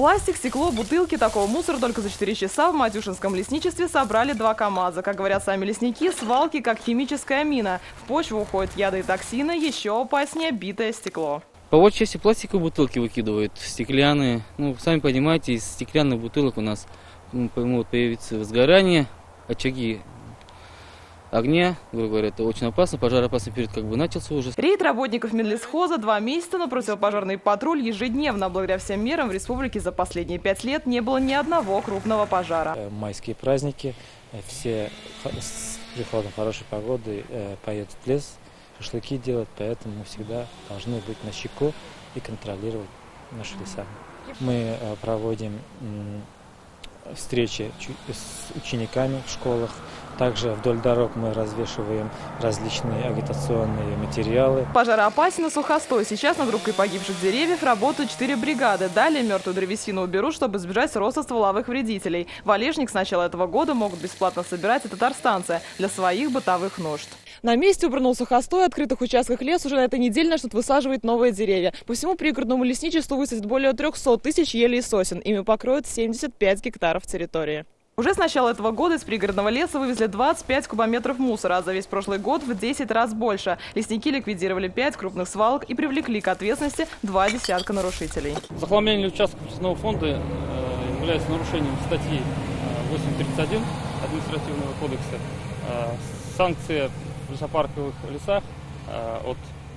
Пластик, стекло, бутылки – такого мусора только за 4 часа в Матюшинском лесничестве собрали 2 КАМАЗа. Как говорят сами лесники, свалки как химическая мина. В почву уходят яды и токсины, еще опаснее битое стекло. По большей части пластиковые бутылки выкидывают, стеклянные. Ну, сами понимаете, из стеклянных бутылок у нас могут появиться возгорания, очаги огня, грубо говоря, это очень опасно. Пожароопасный период начался уже. Рейд работников Медлесхоза 2 месяца, но противопожарный патруль ежедневно. Благодаря всем мерам в республике за последние 5 лет не было ни одного крупного пожара. Майские праздники, все с приходом хорошей погоды поедут в лес, шашлыки делать, поэтому мы всегда должны быть начеку и контролировать наши леса. Мы проводим встречи с учениками в школах. Также вдоль дорог мы развешиваем различные агитационные материалы. Пожароопасен и сухостой. Сейчас над рубкой погибших деревьев работают 4 бригады. Далее мертвую древесину уберут, чтобы избежать роста стволовых вредителей. Валежник с начала этого года могут бесплатно собирать и татарстанцы для своих бытовых нужд. На месте убрал сухостой, открытых участках лес уже на этой неделе начнут высаживать новые деревья. По всему пригородному лесничеству высадят более 300 тысяч елей и сосен. Ими покроют 75 гектаров территории. Уже с начала этого года из пригородного леса вывезли 25 кубометров мусора, а за весь прошлый год в 10 раз больше. Лесники ликвидировали 5 крупных свалок и привлекли к ответственности 2 десятка нарушителей. Захламление участков лесного фонда является нарушением статьи 8.31 административного кодекса. Санкция в лесопарковых лесах от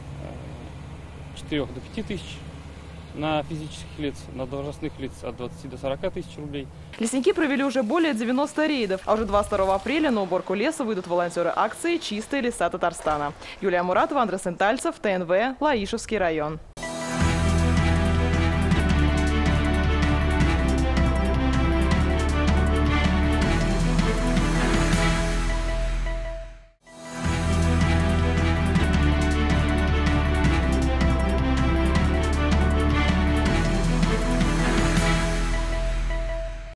4 до 5 тысяч. На физических лиц, на должностных лиц от 20 до 40 тысяч рублей. Лесники провели уже более 90 рейдов, а уже 22 апреля на уборку леса выйдут волонтеры акции «Чистые леса Татарстана». Юлия Муратова, Андрей Сентальцев, ТНВ, Лаишевский район.